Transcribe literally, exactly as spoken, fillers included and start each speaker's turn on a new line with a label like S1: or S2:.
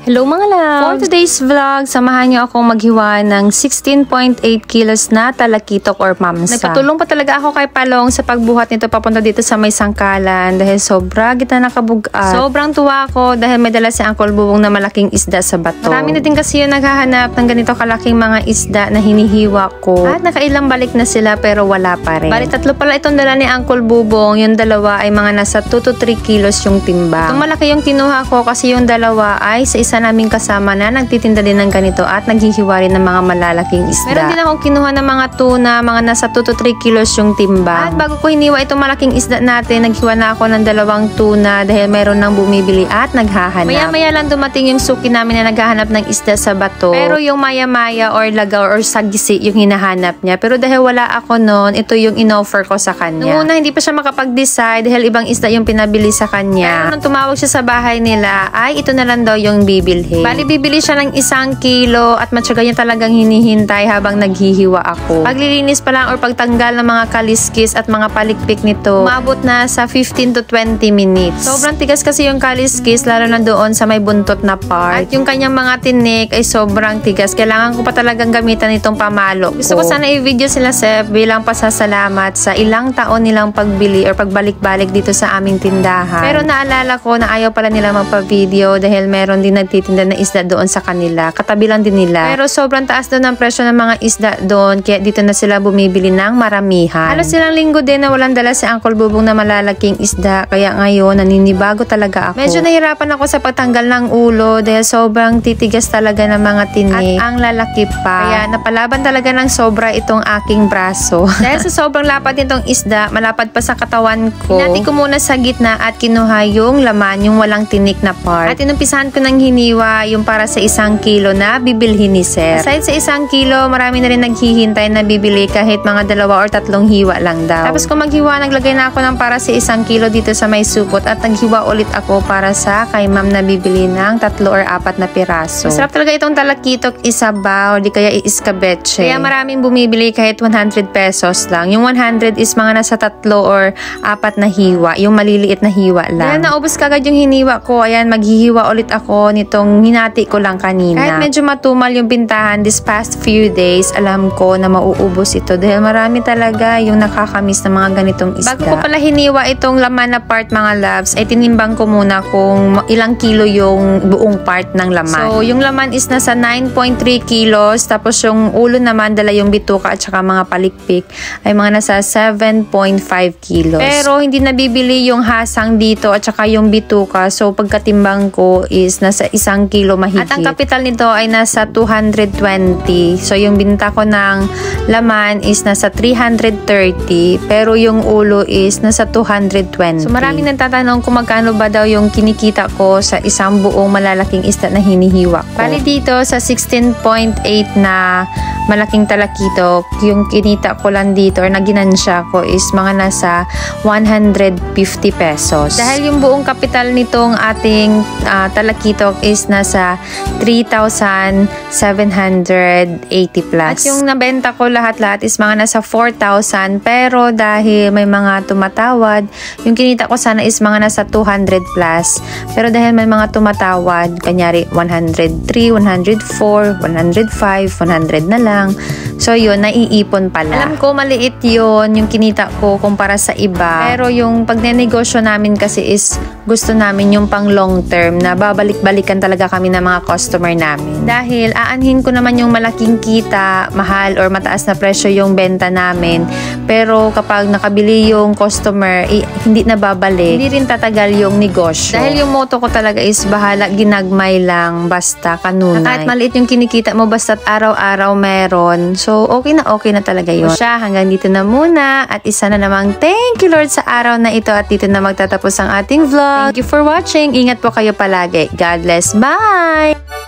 S1: Hello mga loves! For today's vlog, samahan niyo akong maghiwa ng sixteen point eight kilos na talakitok or mamsa. Nagpatulong pa talaga ako kay Palong sa pagbuhat nito papunta dito sa may sangkalan dahil sobra kita nakabugat. Sobrang tuwa ako dahil may dala si Uncle Bubong na malaking isda sa bato. Marami na din kasi yung naghahanap ng ganito kalaking mga isda na hinihiwa ko. At nakailang balik na sila pero wala pa rin. Bali tatlo pala itong dala ni Uncle Bubong. Yung dalawa ay mga nasa two to three kilos yung timbang. Itong malaki yung kinuha ko kasi yung dalawa ay sa isa naming kasama na nagtitinda din ng ganito at naghihiwa rin ng mga malalaking isda. Meron din akong kinuha ng mga tuna, mga nasa two to three kilos yung timba. At bago ko hiniwa itong malaking isda natin, naghiwa na ako ng dalawang tuna dahil meron nang bumibili at naghahanap. Maya-maya lang dumating yung suki namin na naghahanap ng isda sa bato. Pero yung maya-maya or lagaw or sagisi yung hinahanap niya. Pero dahil wala ako noon, ito yung in-offer ko sa kanya. Noong una, hindi pa siya makapag-decide dahil ibang isda yung pinabili sa kanya. Pero nung tumawag siya sa bahay nila, ay ito na lang daw yung bibilhin. Bali, bibili siya ng isang kilo at matyaga niya talagang hinihintay habang naghihiwa ako. Paglilinis pa lang or pagtanggal ng mga kaliskis at mga palikpik nito, umabot na sa fifteen to twenty minutes. Sobrang tigas kasi yung kaliskis, lalo na doon sa may buntot na part. At yung kanyang mga tinik ay sobrang tigas. Kailangan ko pa talagang gamitan itong pamalo ko. Gusto ko sana i-video sila, Sep, bilang pasasalamat sa ilang taon nilang pagbili or pagbalik-balik dito sa aming tindahan. Pero naalala ko na ayaw pala nila magpa-video dahil meron din nagtitinda na isda doon sa kanila. Katabi lang din nila. Pero sobrang taas doon ang presyo ng mga isda doon kaya dito na sila bumibili ng maramihan. Halos silang linggo din na walang dala si Uncle Bubong na malalaking isda kaya ngayon naninibago talaga ako. Medyo nahirapan ako sa pagtanggal ng ulo dahil sobrang titigas talaga ng mga tinik at ang lalaki pa. Kaya napalaban talaga ng sobra itong aking braso. Dahil sa sobrang lapad nitong isda, malapad pa sa katawan ko. Hinati ko muna sa gitna at kinuha yung laman, yung walang tinik na part. At inumpisahan ko ng hiniwa yung para sa isang kilo na bibilhin ni Sir. Aside sa isang kilo, marami na rin naghihintay na bibili kahit mga dalawa or tatlong hiwa lang daw. Tapos kung maghiwa, naglagay na ako ng para sa isang kilo dito sa may supot at naghiwa ulit ako para sa kay ma'am na bibili ng tatlo or apat na piraso. Masarap talaga itong talakitok isabaw, di kaya iiskabeche. Kaya maraming bumibili kahit one hundred pesos lang. Yung one hundred is mga nasa tatlo or apat na hiwa. Yung maliliit na hiwa lang. Dahil naubos kagad yung hiniwa ko, ayan, maghihiwa ulit ako nitong hinati ko lang kanina. Kahit medyo matumal yung pintahan this past few days, alam ko na mauubos ito dahil marami talaga yung nakakamiss na mga ganitong isda. Bago ko pala hiniwa itong laman na part mga loves, ay tinimbang ko muna kung ilang kilo yung buong part ng laman. So, yung laman is nasa nine point three kilos, tapos yung ulo naman, dala yung bituka at saka mga palikpik, ay mga nasa seven point five kilos. Pero hindi nabibili yung hasang dito at saka yung bituka, so pagkatimbang ko is nasa isang kilo mahigit. At ang kapital nito ay nasa two hundred twenty. So, yung binta ko ng laman is nasa three hundred thirty. Pero yung ulo is nasa two hundred twenty. So, maraming nagtatanong kung magkano ba daw yung kinikita ko sa isang buong malalaking isda na hinihiwa ko. Bali dito sa sixteen point eight na malaking talakitok, yung kinita ko lang dito or naginansya ko is mga nasa one hundred fifty pesos. Dahil yung buong kapital nitong ating uh, talakitok is nasa three thousand seven hundred eighty plus. At yung nabenta ko lahat-lahat is mga nasa four thousand, pero dahil may mga tumatawad, yung kinita ko sana is mga nasa two hundred plus. Pero dahil may mga tumatawad, kanyari one hundred three, one hundred four, one hundred five, one hundred na lang. So yun, naiipon pala. Alam ko maliit yun, yung kinita ko kumpara sa iba. Pero yung pagnenegosyo namin kasi is gusto namin yung pang long term na babalik-balikan talaga kami ng mga customer namin. Dahil aanhin ko naman yung malaking kita, mahal or mataas na presyo yung benta namin. Pero kapag nakabili yung customer, eh, hindi na babalik. Hindi rin tatagal yung negosyo. Dahil yung motto ko talaga is bahala, ginagmay lang, basta kanunay. Na kahit maliit yung kinikita mo, basta't araw-araw meron. So, okay na okay na talaga yun. So, siya, hanggang dito na muna. At isa na namang thank you Lord sa araw na ito. At dito na magtatapos ang ating vlog. Thank you for watching. Ingat po kayo palagi. God bless. Bye!